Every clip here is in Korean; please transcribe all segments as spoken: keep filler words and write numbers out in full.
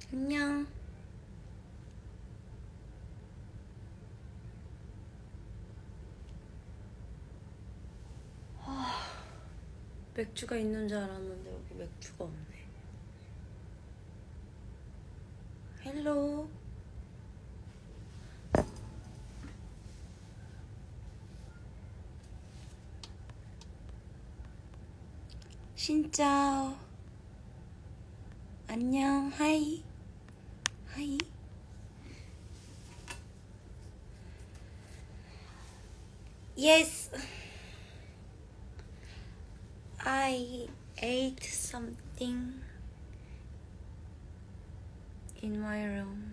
안녕. 아, 맥주가 있는 줄 알았는데 여기 맥주가 없네. 헬로. 신짜오. 안녕. 하이. 하이. Yes. I ate something in my room.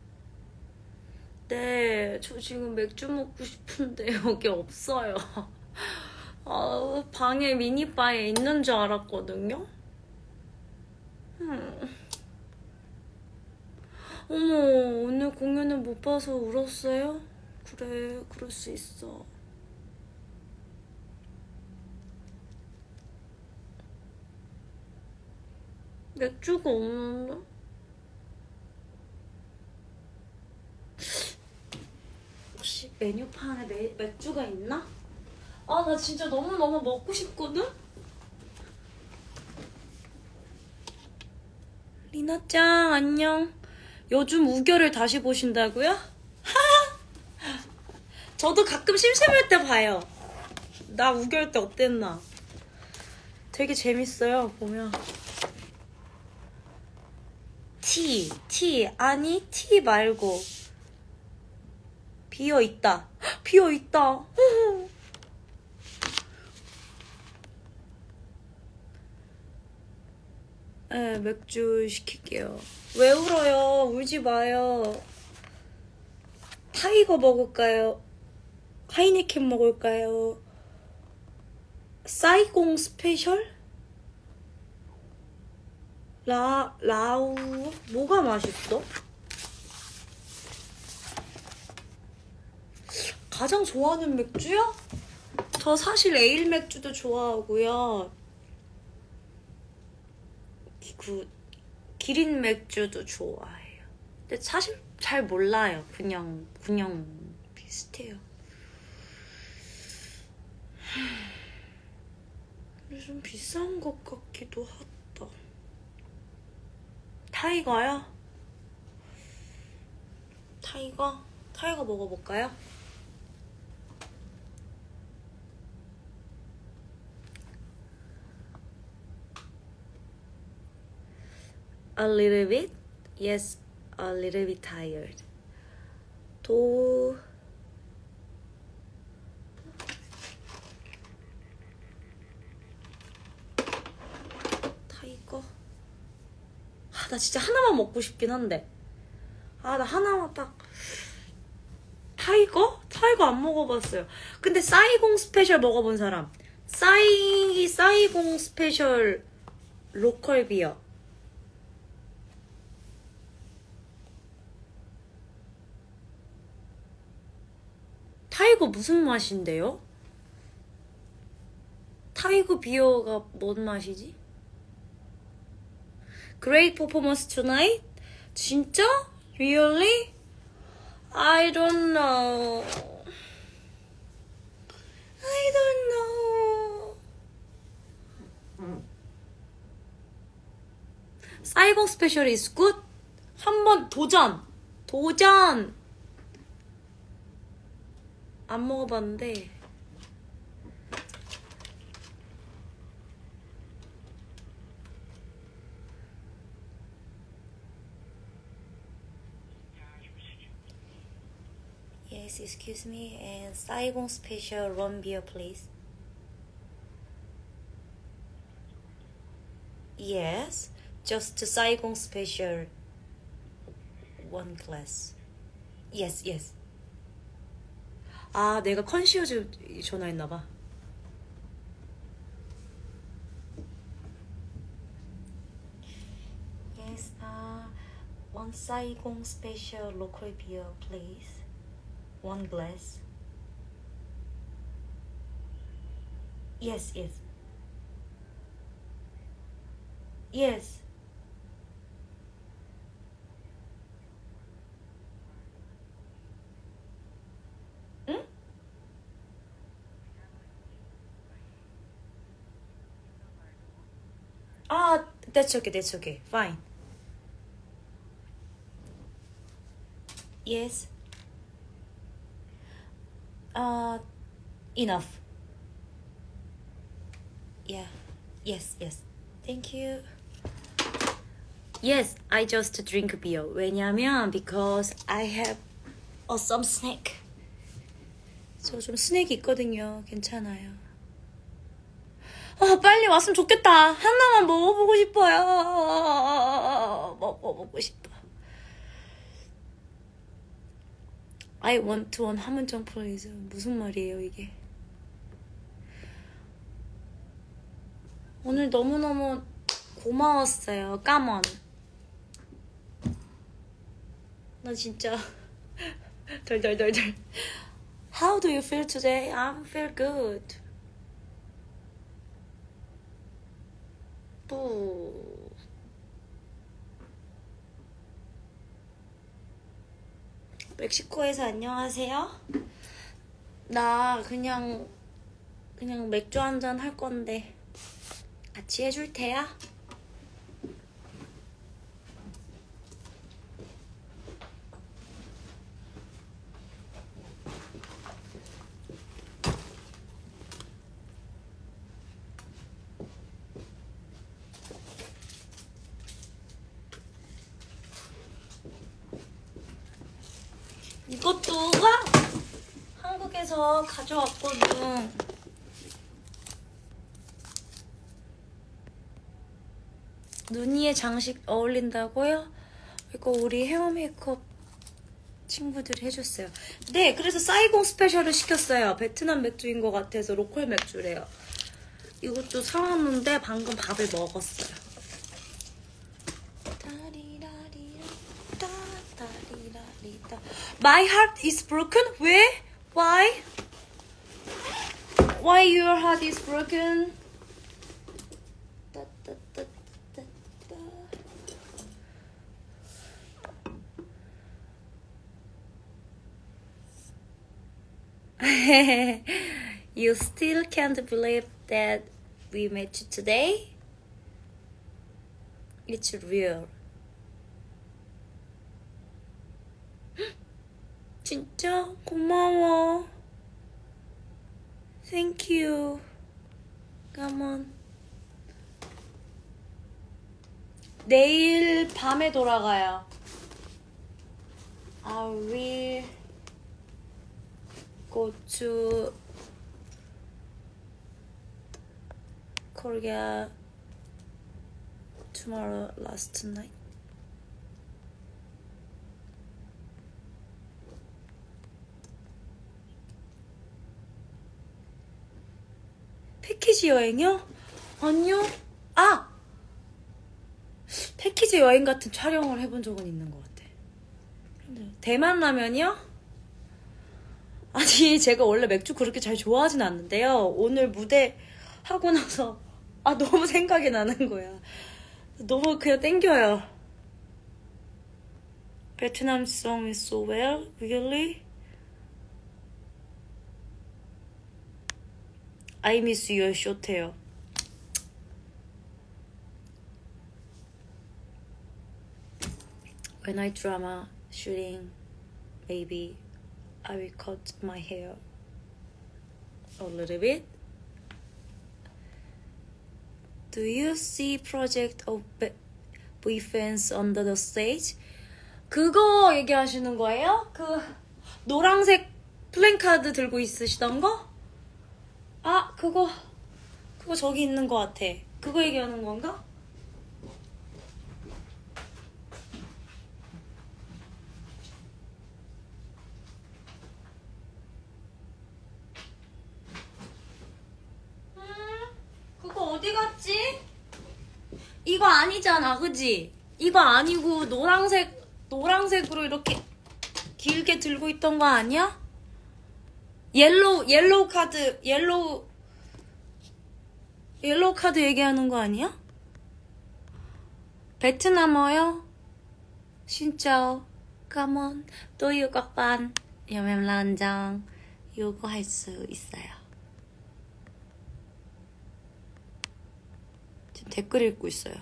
네, 저 지금 맥주 먹고 싶은데 여기 없어요. 아, 방에 미니바에 있는 줄 알았거든요. 음. 어머, 오늘 공연을 못 봐서 울었어요? 그래, 그럴 수 있어. 맥주가 없는데? 혹시 메뉴판에 매, 맥주가 있나? 아, 나 진짜 너무너무 먹고 싶거든? 리나짱, 안녕. 요즘 우결을 다시 보신다고요? 저도 가끔 심심할 때 봐요. 나 우결 때 어땠나? 되게 재밌어요, 보면. 티, 티, 아니, 티 말고. 비어있다. 비어있다. 네, 맥주 시킬게요. 왜 울어요? 울지 마요. 타이거 먹을까요? 하이네켄 먹을까요? 사이공 스페셜? 라, 라우, 뭐가 맛있어? 가장 좋아하는 맥주요? 저 사실 에일 맥주도 좋아하고요. 그, 기린 맥주도 좋아해요. 근데 사실 잘 몰라요. 그냥, 그냥 비슷해요. 근데 좀 비싼 것 같기도 하다. 타이거요? 타이거? 타이거 먹어볼까요? A little bit? Yes, a little bit tired. 도... 타이거? 아, 나 진짜 하나만 먹고 싶긴 한데. 아, 나 하나만 딱... 타이거? 타이거 안 먹어봤어요. 근데 사이공 스페셜 먹어본 사람. 사이, 사이공 스페셜 로컬 비어. 타이거 무슨 맛인데요? 타이거 비어가 뭔 맛이지? Great performance tonight? 진짜? Really? I don't know. I don't know. 사이공 스페셜 is good? 한번 도전! 도전! 안 먹어봤는데 Yes, excuse me, and Saigon special rum beer, please. Yes, just Saigon special one glass. Yes, yes. 아, 내가 컨시어즈 전화했나봐. Yes, uh, one Saigon special local beer, please. One glass. Yes, yes. Yes. 아, that's okay, that's okay, fine. Yes. Uh, enough. Yeah. Yes, yes. Thank you. Yes, I just drink beer. 왜냐면 because I have uh, some snack. 저 좀 스낵이 있거든요. 괜찮아요. 아, 빨리 왔으면 좋겠다. 하나만 먹어보고 싶어요. 먹어보고 싶어. I want to one 한문점 플레이즈. 무슨 말이에요 이게? 오늘 너무너무 고마웠어요. 까먼. 나 진짜 덜덜덜덜. How do you feel today? I feel good. 또 멕시코에서 안녕하세요. 나 그냥 그냥 맥주 한잔 할 건데 같이 해줄 테야? 이것도 한국에서 가져왔거든. 눈이의 장식 어울린다고요? 이거 우리 헤어 메이크업 친구들이 해줬어요. 네, 그래서 사이공 스페셜을 시켰어요. 베트남 맥주인 것 같아서 로컬 맥주래요. 이것도 사왔는데 방금 밥을 먹었어요. My heart is broken? 왜? Why? Why your heart is broken? You still can't believe that we met today? It's real. 진짜 고마워. Thank you. Come on. 내일 밤에 돌아가요. I will go to Korea tomorrow last night. 패키지 여행이요? 아니요. 아! 패키지 여행 같은 촬영을 해본 적은 있는 것 같아. 대만 라면이요? 아니, 제가 원래 맥주 그렇게 잘 좋아하진 않는데요. 오늘 무대 하고 나서 아 너무 생각이 나는 거야. 너무 그냥 땡겨요. Vietnam song is so well, really? I miss your short hair. When I drama shooting, maybe I will cut my hair a little bit. Do you see project of boyfriends under the stage? 그거 얘기하시는 거예요? 그 노란색 플랜카드 들고 있으시던 거? 아, 그거 그거 저기 있는 거 같아. 그거 얘기하는 건가? 음, 그거 어디 갔지? 이거 아니잖아, 그지? 이거 아니고 노란색 노란색으로 이렇게 길게 들고 있던 거 아니야? 옐로우 옐로우 카드 옐로우 옐로우 카드 얘기하는 거 아니야? 베트남어요? 진짜 까먼 또 유각반 여명란장 요거 할 수 있어요. 지금 댓글 읽고 있어요.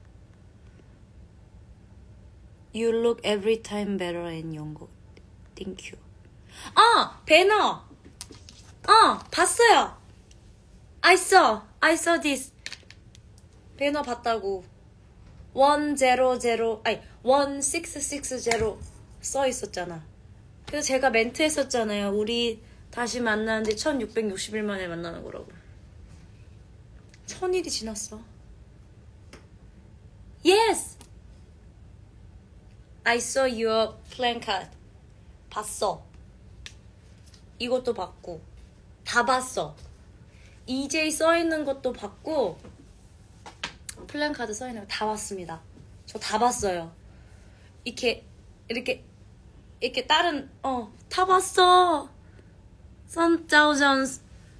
You look every time better in 영국. Thank you. 아! 배너! 어! 봤어요! I saw! I saw this. 배너 봤다고. 백십, 아니 십육백육십 써 있었잖아. 그래서 제가 멘트 했었잖아요. 우리 다시 만나는데 천육백육십 일 만에 만나는 거라고. 천일이 지났어. Yes! I saw your placard. 봤어. 이것도 봤고. 다 봤어. 이제이 써있는 것도 봤고 플랜카드 써있는 거 다 봤습니다. 저 다 봤어요. 이렇게 이렇게 이렇게 다른 어 다 봤어. one thousand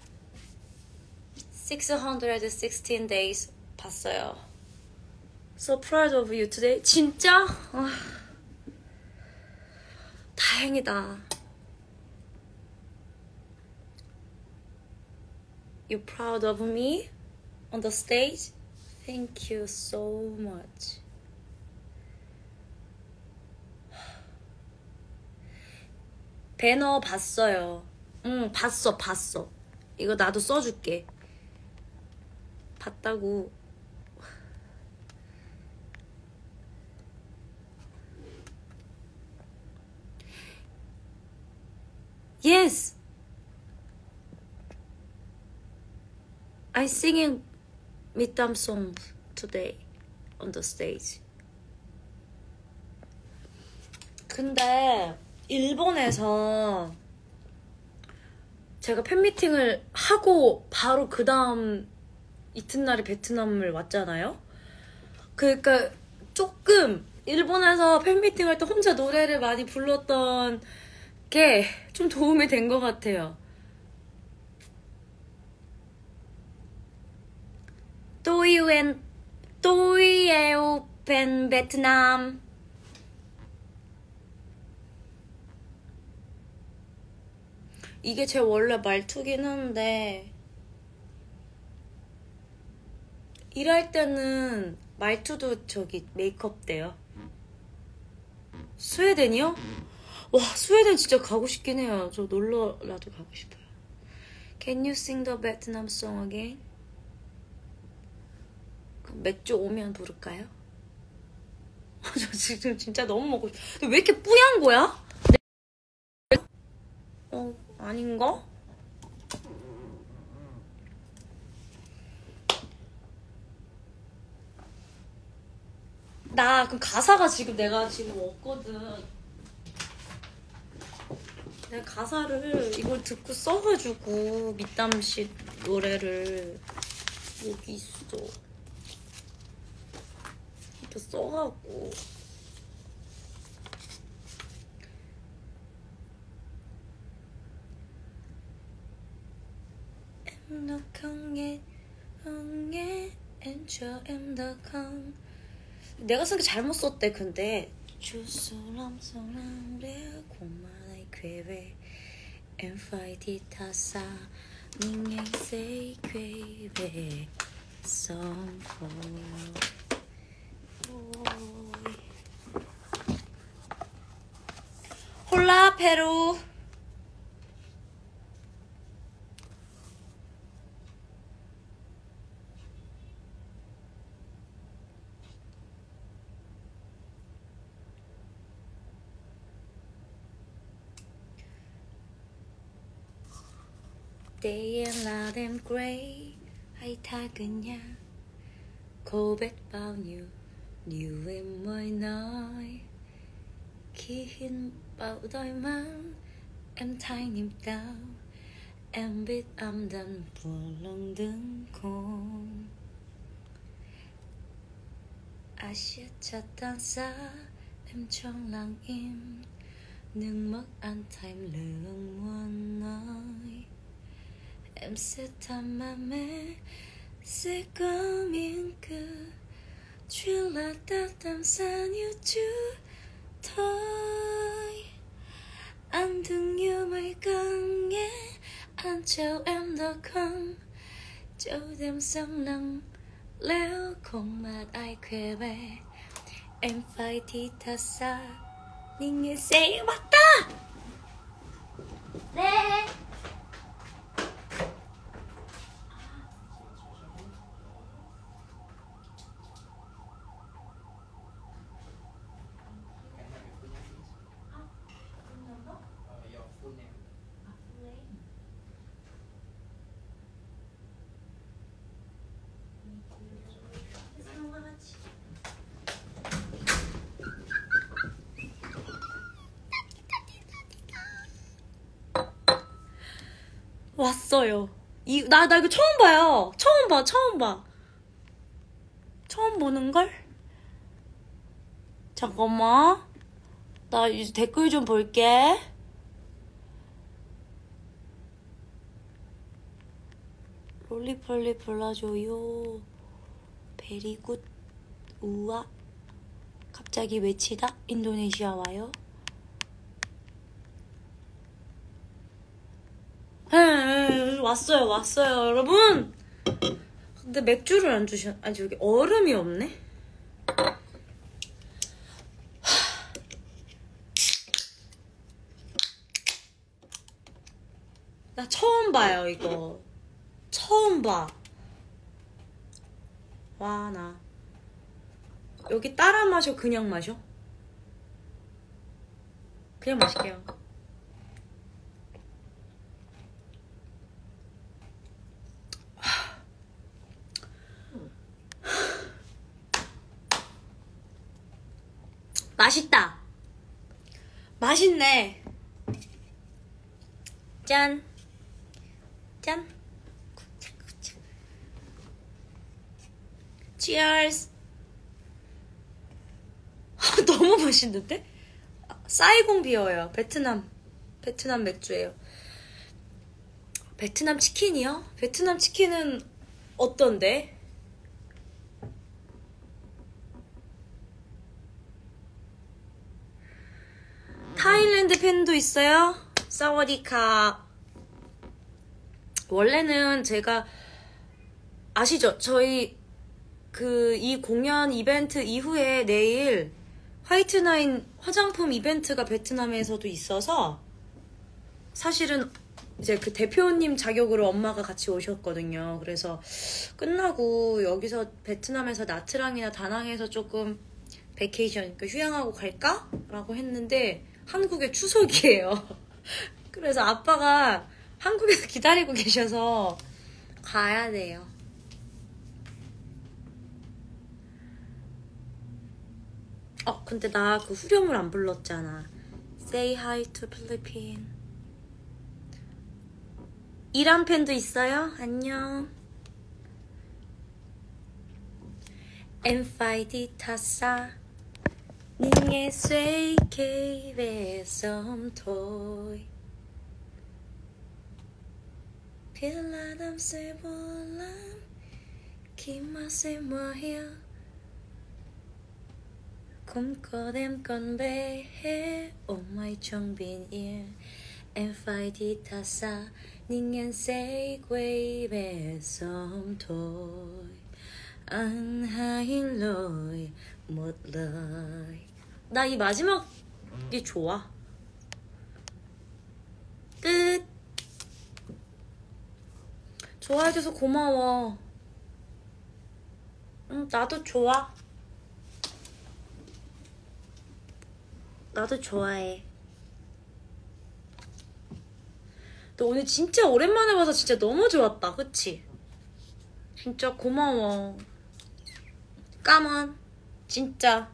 six hundred sixteen days 봤어요. So proud of you today. 진짜? 아, 다행이다. You proud of me on the stage? Thank you so much. 배너 봤어요. 응, 봤어, 봤어. 이거 나도 써줄게. 봤다고. Yes! I singing midterm songs today on the stage. 근데 일본에서 제가 팬미팅을 하고 바로 그 다음 이튿날에 베트남을 왔잖아요. 그러니까 조금 일본에서 팬미팅 할 때 혼자 노래를 많이 불렀던 게 좀 도움이 된 것 같아요. 또이엔 또이에오 팬 베트남. 이게 제 원래 말투긴 한데 일할 때는 말투도 저기 메이크업 돼요. 스웨덴이요? 와, 스웨덴 진짜 가고 싶긴 해요. 저 놀러라도 가고 싶어요. Can you sing the Vietnam song again? 그럼 맥주 오면 부를까요? 저 지금 진짜 너무 먹고 싶어. 근데 왜 이렇게 뿌얀 거야? 어, 아닌가? 나 그럼 가사가 지금 내가 지금 없거든. 내가 가사를 이걸 듣고 써가지고 밑담씨 노래를 여기 있어. 이렇게 써갖고 Em đã không nghe, không nghe em cho em đã không. 내가 쓴 게 잘못 썼대. 근데 주스람 사람 để cùng mà lại quay về em phải đi thật xa nhưng anh sẽ quay về sớm thôi. 홀라 페루. Day and loud and grey hay tha 그냥 고백 bao nhiêu điều em mới nói khi hít vào đôi mắt em thấy niềm đau em biết âm đành buồn lòng đứng khôn ai siết chặt tan xa em trong lặng im nước mắt anh thành lượng muốn nói. Em sẽ thầm mà mê sẽ có miếng cơ chỉ là ta tạm xa như chưa thôi. Anh thương như mây càng nghe anh chào em đã không châu đêm sáng nắng leo không mà ai khỏe về em phải thì thật xa nhưng nghe sẽ 맞다. 네. 왔어요. 이, 나, 나 이거 처음 봐요. 처음 봐, 처음 봐. 처음 보는걸? 잠깐만. 나 이제 댓글 좀 볼게. 롤리폴리 불러줘요. 베리굿. 우와. 갑자기 외치다. 인도네시아 와요. 에, 왔어요, 왔어요, 여러분. 근데 맥주를 안 주셔. 아니 여기 얼음이 없네. 나 처음 봐요 이거. 처음 봐. 와, 나 여기 따라 마셔, 그냥 마셔? 그냥 마실게요. 맛있다. 맛있네. 짠. 짠. Cheers. 너무 맛있는데? 사이공 비어요. 베트남. 베트남 맥주예요. 베트남 치킨이요? 베트남 치킨은 어떤데? 타일랜드 팬도 있어요? 사와디카. 원래는 제가 아시죠? 저희 그 이 공연 이벤트 이후에 내일 화이트나인 화장품 이벤트가 베트남에서도 있어서 사실은 이제 그 대표님 자격으로 엄마가 같이 오셨거든요. 그래서 끝나고 여기서 베트남에서 나트랑이나 다낭에서 조금 베케이션, 그러니까 휴양하고 갈까? 라고 했는데 한국에 추석이에요. 그래서 아빠가 한국에서 기다리고 계셔서 가야 돼요. 어, 근데 나 그 후렴을 안 불렀잖아. Say hi to Philippines. 이란 팬도 있어요? 안녕. Em phải đi thật xa nhưng nghe sẽ kể về sớm thôi. Biết là năm sẽ buồn lắm khi mà sẽ mơ hiu. Không có đêm còn bé ôm mây trong bình yên. Em phải đi thật xa nhưng em sẽ quay về sớm thôi. Anh hãy lỗi một lời. 나 이 마지막이 좋아. 끝. 좋아해줘서 고마워. 응, 나도 좋아. 나도 좋아해. 너 오늘 진짜 오랜만에 봐서 진짜 너무 좋았다. 그치? 진짜 고마워. 까만. 진짜.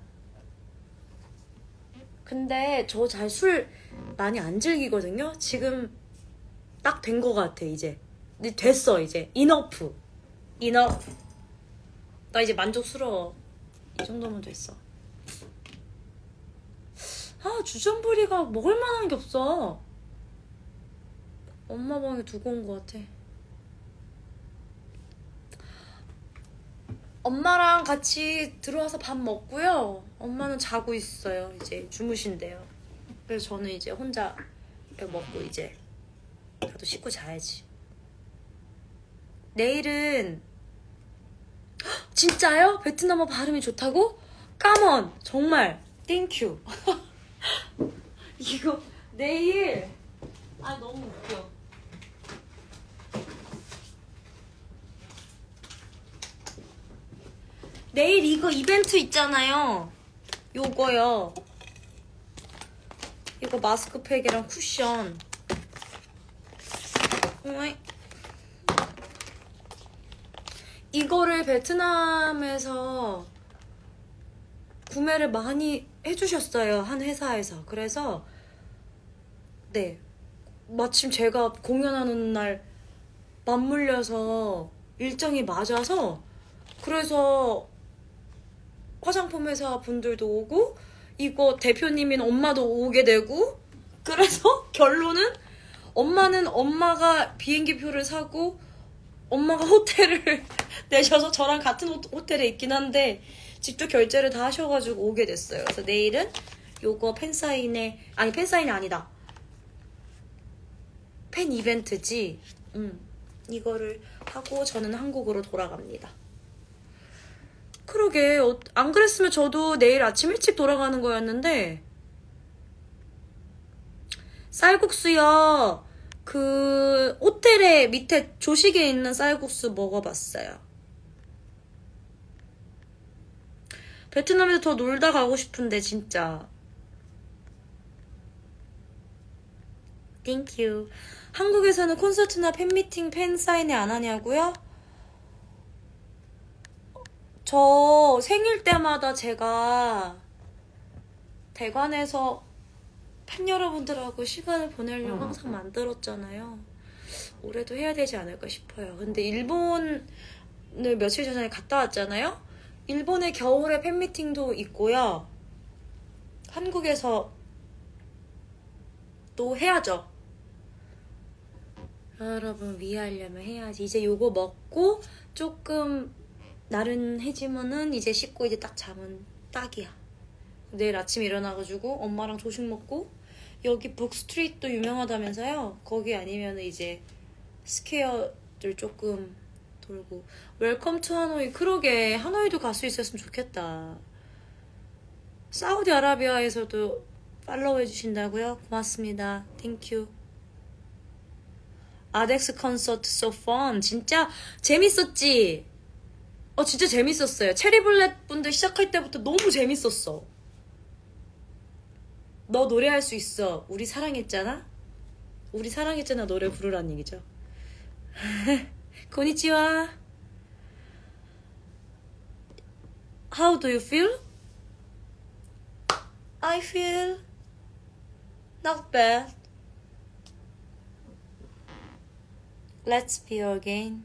근데 저 잘 술 많이 안 즐기거든요? 지금 딱 된 거 같아, 이제. 됐어, 이제. 이너프. 이너프. 나 이제 만족스러워. 이 정도면 됐어. 아, 주전부리가 먹을 만한 게 없어. 엄마 방에 두고 온 거 같아. 엄마랑 같이 들어와서 밥 먹고요. 엄마는 자고 있어요. 이제 주무신대요. 그래서 저는 이제 혼자 먹고 이제 나도 씻고 자야지. 내일은 진짜요? 베트남어 발음이 좋다고? 까먼 정말 땡큐. 이거 내일 아 너무 웃겨. 내일 이거 이벤트 있잖아요. 요거요. 이거 마스크팩이랑 쿠션. 어이. 이거를 베트남에서 구매를 많이 해주셨어요. 한 회사에서. 그래서 네, 마침 제가 공연하는 날 맞물려서 일정이 맞아서 그래서 화장품 회사 분들도 오고 이거 대표님인 엄마도 오게 되고 그래서 결론은 엄마는 엄마가 비행기 표를 사고 엄마가 호텔을 내셔서 저랑 같은 호, 호텔에 있긴 한데 직접 결제를 다 하셔가지고 오게 됐어요. 그래서 내일은 요거 팬사인회 아니 팬사인회 아니다. 팬 이벤트지. 음, 이거를 하고 저는 한국으로 돌아갑니다. 그러게 어, 안 그랬으면 저도 내일 아침 일찍 돌아가는 거였는데 쌀국수요. 그 호텔에 밑에 조식에 있는 쌀국수 먹어봤어요. 베트남에서 더 놀다 가고 싶은데 진짜. 땡큐. 한국에서는 콘서트나 팬미팅, 팬사인회 안 하냐고요? 저 생일 때마다 제가 대관에서 팬 여러분들하고 시간을 보내려고 음. 항상 만들었잖아요. 올해도 해야 되지 않을까 싶어요. 근데 일본을 며칠 전에 갔다 왔잖아요. 일본의 겨울에 팬미팅도 있고요. 한국에서 또 해야죠. 여러분 위하려면 해야지. 이제 요거 먹고 조금 나른해지면은 이제 씻고 이제 딱 자면 딱이야. 내일 아침에 일어나가지고 엄마랑 조식 먹고 여기 북스트리트도 유명하다면서요. 거기 아니면 이제 스퀘어들 조금 돌고. 웰컴 투 하노이. 그러게 하노이도 갈 수 있었으면 좋겠다. 사우디아라비아에서도 팔로우 해주신다고요? 고맙습니다. 땡큐. 아덱스 콘서트 so fun. 진짜 재밌었지? 어 진짜 재밌었어요. 체리블렛 분들 시작할 때부터 너무 재밌었어. 너 노래할 수 있어. 우리 사랑했잖아? 우리 사랑했잖아 노래 부르라는 얘기죠. 고니치와. How do you feel? I feel not bad. Let's be again.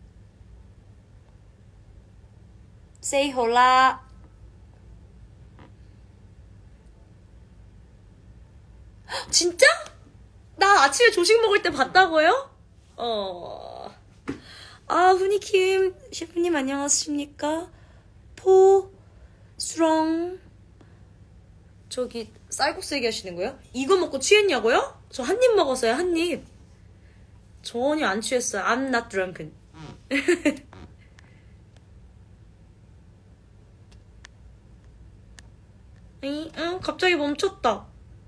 Say hola. 진짜? 나 아침에 조식 먹을 때 봤다고요? 어. 아, 후니킴 셰프님 안녕하십니까? 포, 수렁. 저기 쌀국수 얘기하시는 거예요? 이거 먹고 취했냐고요? 저 한 입 먹었어요, 한 입. 전혀 안 취했어요. I'm not drunken. 응, 응, 갑자기 멈췄다.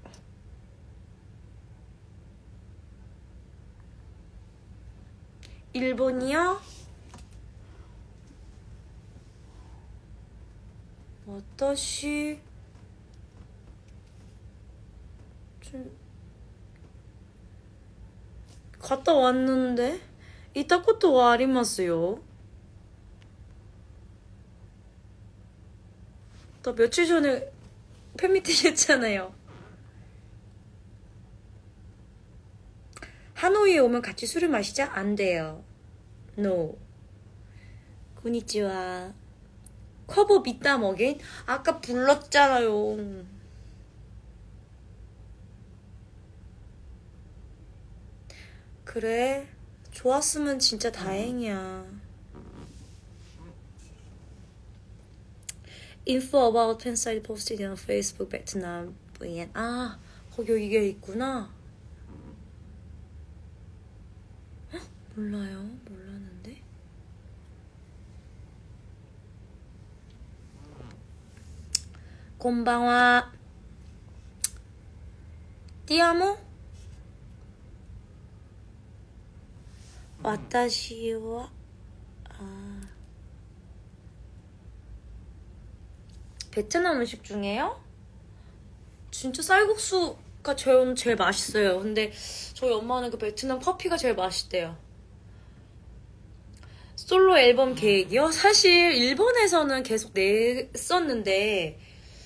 일본이요? 와타시 좀 갔다 왔는데 이따 것도 와 아리마스요. 나 며칠 전에 팬미팅 했잖아요. 하노이에 오면 같이 술을 마시자? 안 돼요. No. 고니치와. 커버 비따 먹인? 아까 불렀잖아요. 그래. 좋았으면 진짜 다행이야. Info about fansite posted on Facebook 베트남 브이엔. 아, 거기 이게 있구나. 헉, 몰라요. 몰랐는데. こんばんは。ティアモ？私は、아, 베트남 음식 중에요? 진짜 쌀국수가 저는 제일 맛있어요. 근데 저희 엄마는 그 베트남 커피가 제일 맛있대요. 솔로 앨범 계획이요? 사실 일본에서는 계속 냈었는데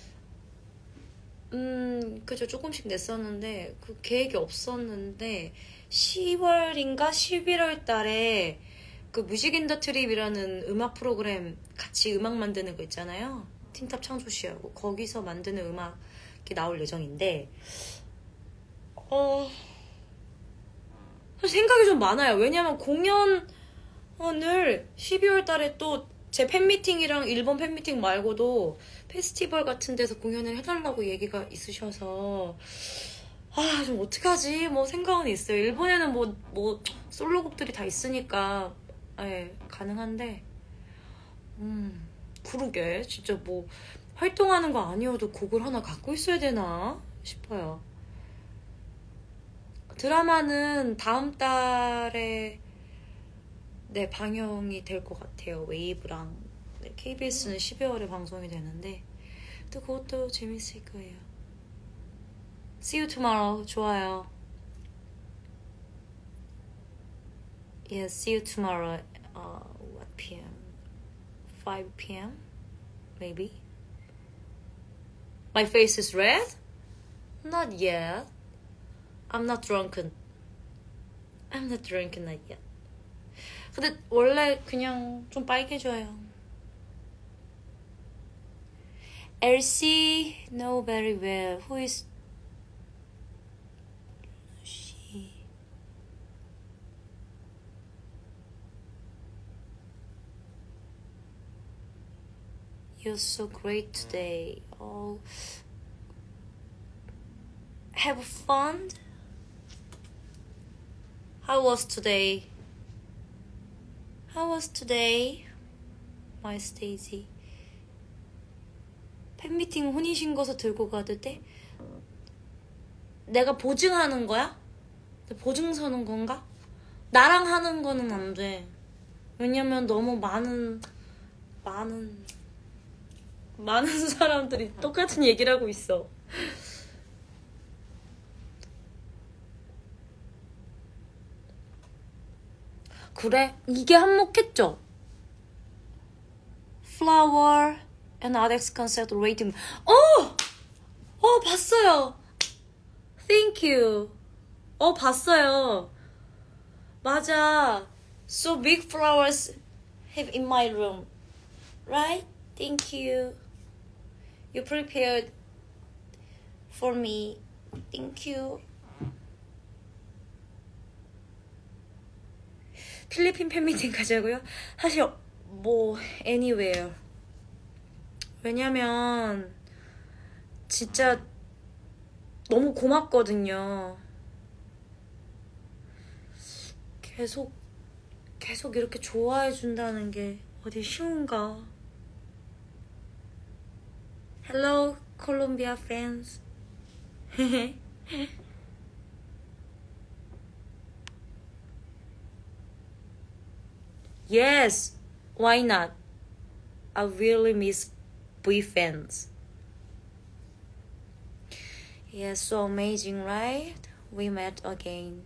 음 그죠, 조금씩 냈었는데 그 계획이 없었는데 시월인가 십일월 달에 그 뮤직 인더 트립이라는 음악 프로그램 같이 음악 만드는 거 있잖아요. 틴탑 창조씨하고 거기서 만드는 음악이 나올 예정인데 어 사실 생각이 좀 많아요. 왜냐면 공연을 십이월 달에 또 제 팬미팅이랑 일본 팬미팅 말고도 페스티벌 같은 데서 공연을 해달라고 얘기가 있으셔서 아, 좀 어떡하지? 뭐 생각은 있어요. 일본에는 뭐, 뭐 솔로곡들이 다 있으니까 예, 가능한데 음, 그러게 진짜 뭐 활동하는 거 아니어도 곡을 하나 갖고 있어야 되나 싶어요. 드라마는 다음 달에 네, 방영이 될 것 같아요. 웨이브랑. 네, 케이비에스는 십이월에 방송이 되는데 또 그것도 재밌을 거예요. See you tomorrow. 좋아요. Yeah, see you tomorrow. Uh, what p.m? five p.m? Maybe? My face is red? Not yet. I'm not drunken. I'm not drunken not yet. 근데 원래 그냥 좀 빨개져요. Elsie know very well. Who is she? You're so great today. Oh, have fun. How was today? How was today, my Stacy? 팬미팅 혼인신고서 들고 가도 돼? 내가 보증하는 거야? 보증 서는 건가? 나랑 하는 거는 안 돼. 왜냐면 너무 많은 많은 많은 사람들이 똑같은 얘기를 하고 있어. 그래? 이게 한몫했죠? Flower and Adex concert rating. 어! 어, 봤어요. Thank you. 어, 봤어요. 맞아. So big flowers have in my room. Right? Thank you. You prepared for me. Thank you. 필리핀 팬미팅 가자고요? 사실 뭐 anywhere. 왜냐면 진짜 너무 고맙거든요. 계속 계속 이렇게 좋아해 준다는 게 어디 쉬운가? Hello, Colombia fans. Yes, why not? I really miss boy fans. Yeah, so amazing, right? We met again.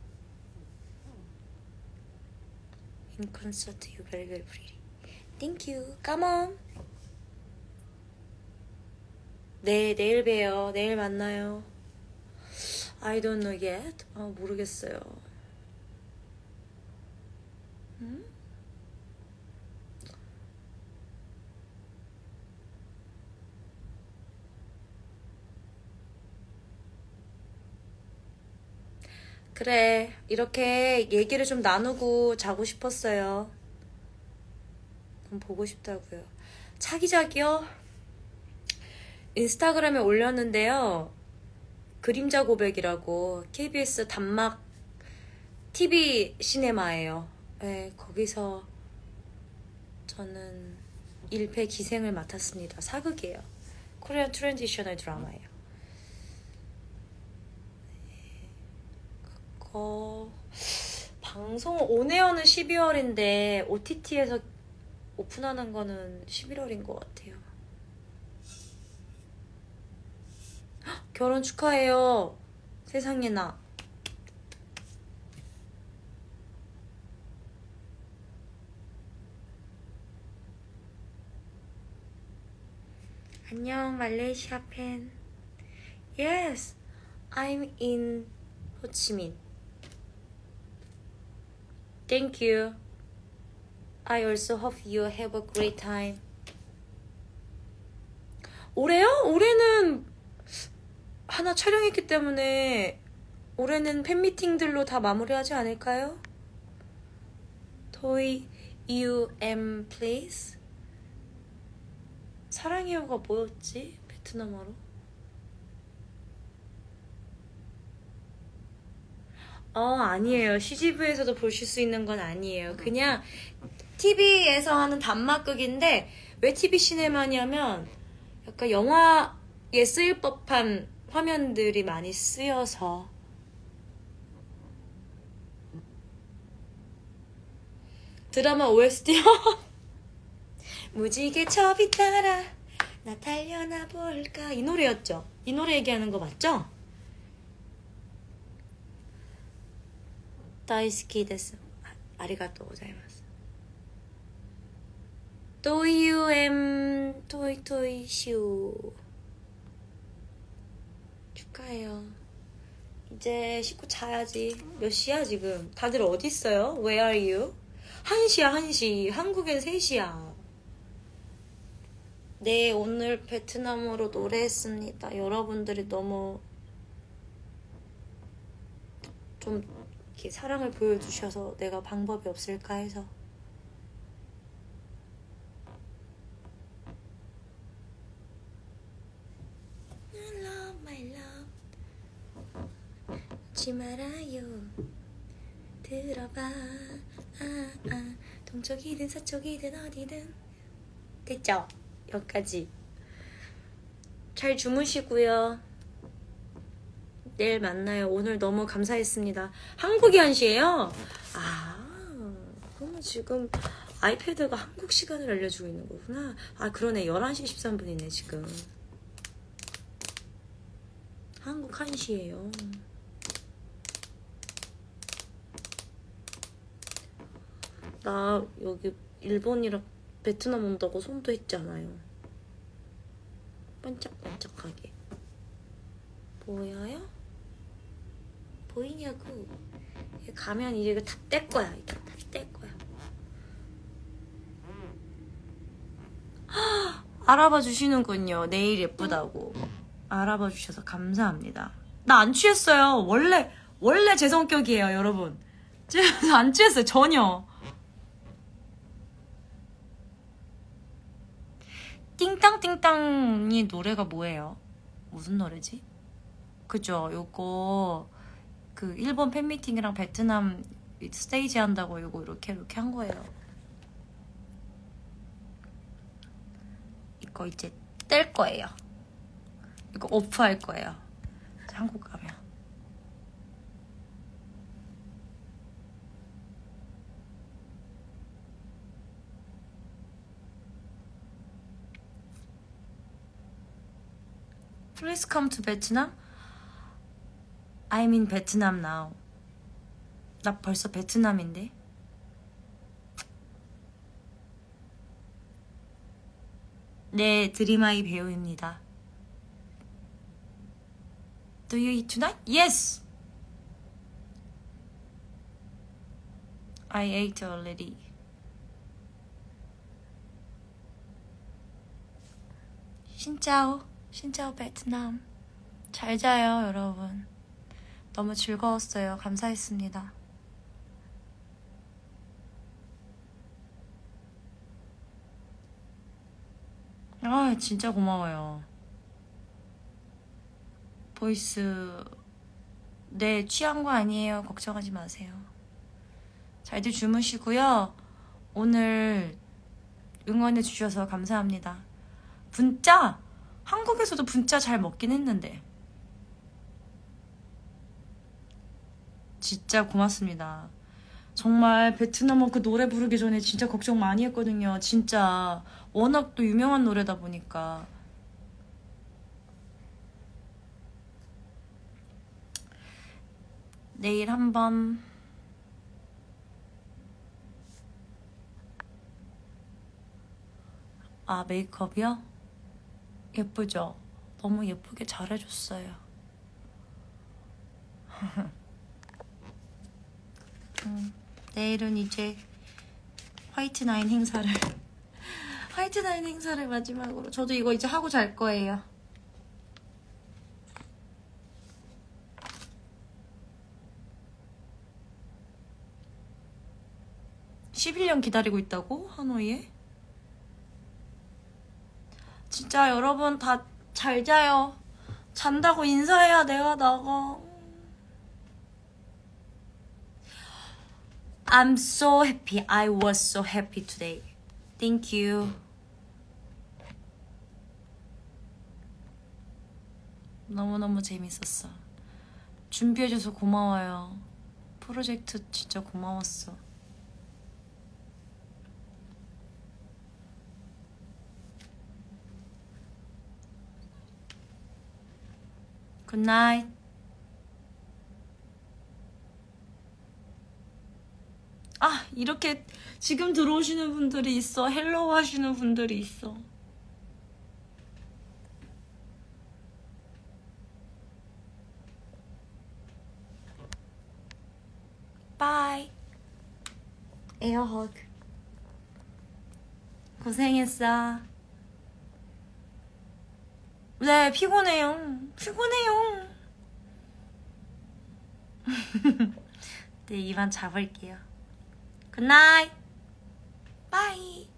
In concert, you very, very pretty. Thank you. Come on. 네, 내일 봬요. 내일 만나요. I don't know yet. 아, 모르겠어요. 음? 그래, 이렇게 얘기를 좀 나누고 자고 싶었어요. 너무 보고 싶다고요. 차기작이요? 인스타그램에 올렸는데요. 그림자 고백이라고 케이비에스 단막 티비 시네마예요. 네, 거기서 저는 일패 기생을 맡았습니다. 사극이에요. 코리안 트랜지셔널 드라마예요. 그거 방송 온에어는 십이월인데 오티티에서 오픈하는 거는 십일월인 것 같아요. 헉, 결혼 축하해요. 세상에나. 안녕 말레이시아 팬. Yes, I'm in 호치민. Thank you. I also hope you have a great time. 올해요? 올해는 하나 촬영했기 때문에 올해는 팬미팅들로 다 마무리하지 않을까요? Toy you am please. 사랑해요가 뭐였지? 베트남어로? 어 아니에요. 씨지브이에서도 보실 수 있는 건 아니에요. 그냥 티비에서 하는 단막극인데 왜 티비 시네마냐면 약간 영화에 쓰일 법한 화면들이 많이 쓰여서. 드라마 오에스티요? 무지개첩이 따라 나 달려나 볼까. 이 노래였죠? 이 노래 얘기하는 거 맞죠? 다이스키 데스. 아리가또 고자이마스. 또이유엠 토이토이쇼 축하해요. 이제 씻고 자야지. 몇 시야 지금? 다들 어디 있어요? Where are you? 한 시야 한 시. 한국엔 세 시야. 네, 오늘 베트남어로 노래했습니다. 여러분들이 너무 좀 이렇게 사랑을 보여주셔서 내가 방법이 없을까 해서. Love my love 잊지 말아요. 들어봐. 아, 아. 동쪽이든 서쪽이든 어디든. 됐죠? 여기까지. 잘 주무시고요. 내일 만나요. 오늘 너무 감사했습니다. 한국이 한 시예요? 아, 그러면 지금 아이패드가 한국 시간을 알려주고 있는 거구나. 아, 그러네. 열한 시 십삼 분이네 지금. 한국 한 시예요. 나 여기 일본이랑 베트남 온다고 손도 했잖아요. 반짝반짝하게. 보여요? 보이냐고. 가면 이제 이거 다 뗄 거야. 이거 다 뗄 거야. 헉, 알아봐 주시는군요. 내일 예쁘다고. 알아봐 주셔서 감사합니다. 나 안 취했어요. 원래 원래 제 성격이에요, 여러분. 제가 안 취했어요, 전혀. 띵땅띵땅이 노래가 뭐예요? 무슨 노래지? 그죠? 요거 그 일본 팬미팅이랑 베트남 스테이지 한다고 요거 이렇게 이렇게 한 거예요. 이거 이제 뗄 거예요. 이거 오프할 거예요. 한국 가면. Please come to Vietnam. I'm in Vietnam now. 나 벌써 베트남인데. 네, 드림아이 배우입니다. Do you eat tonight? Yes. I ate already. 신짜오. 신짜오 베트남. 잘 자요, 여러분. 너무 즐거웠어요. 감사했습니다. 아, 진짜 고마워요. 보이스 네, 취한 거 아니에요. 걱정하지 마세요. 잘들 주무시고요. 오늘 응원해 주셔서 감사합니다. 문자 한국에서도 분짜 잘 먹긴 했는데. 진짜 고맙습니다. 정말 베트남어 그 노래 부르기 전에 진짜 걱정 많이 했거든요. 진짜 워낙 또 유명한 노래다 보니까. 내일 한번 아 메이크업이요? 예쁘죠? 너무 예쁘게 잘해줬어요. 음, 내일은 이제 화이트 나인 행사를 화이트 나인 행사를 마지막으로 저도 이거 이제 하고 잘 거예요. 십일 년 기다리고 있다고? 하노이에? 진짜 여러분 다 잘 자요. 잔다고 인사해야 내가 나가. I'm so happy. I was so happy today. Thank you. 너무너무 재밌었어. 준비해줘서 고마워요. 프로젝트 진짜 고마웠어. 굿나잇. 아, 이렇게 지금 들어오시는 분들이 있어. 헬로우 하시는 분들이 있어. 바이. 에어허그. 고생했어. 네, 피곤해요. 피곤해요. 네, 이만 잡을게요. 굿나잇. 바이.